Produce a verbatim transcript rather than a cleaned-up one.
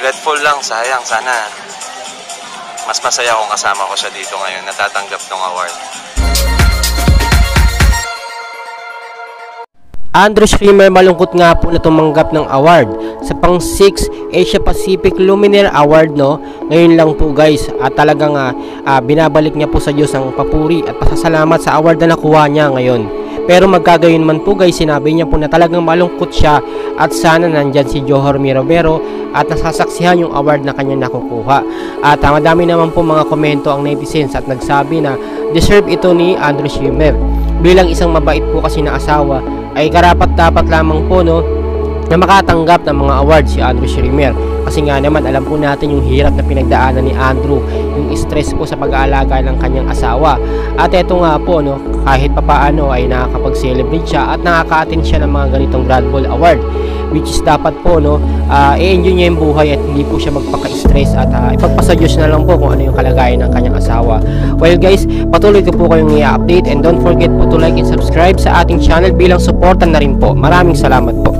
Regretful lang, sayang. Sana mas masaya kung kasama ko siya dito ngayon, natatanggap ng award. Andrew Schimmer malungkot nga po na tumanggap ng award sa pang six Asia Pacific Luminare Award, no? Ngayon lang po guys, at talagang uh, uh, binabalik niya po sa Diyos ang papuri at pasasalamat sa award na nakuha niya ngayon. Pero magkagayon man po guys, sinabi niya po na talagang malungkot siya at sana nandyan si Johor Mirabero at nasasaksihan yung award na kanya nakukuha. At uh, madami naman po mga komento ang netizens at nagsabi na deserve ito ni Andrew Schimmer. Bilang isang mabait po kasi na asawa, ay karapat dapat lamang po, no, na makatanggap ng mga awards si Andrew Schimmer. Kasi nga naman alam po natin yung hirap na pinagdaanan ni Andrew, yung stress po sa pag-aalaga ng kanyang asawa. At eto nga po, no, kahit papaano ay nakakapag-celebrate siya at nakaka-attend siya ng mga ganitong Grand Ball Award, which is dapat po, no, uh, i-enjoy niya yung buhay at hindi po siya magpaka-stress at uh, ipagpasa Diyos na lang po kung ano yung kalagayan ng kanyang asawa. Well guys, patuloy ko po kayong i-update and don't forget po to like and subscribe sa ating channel bilang suportan na rin po. Maraming salamat po.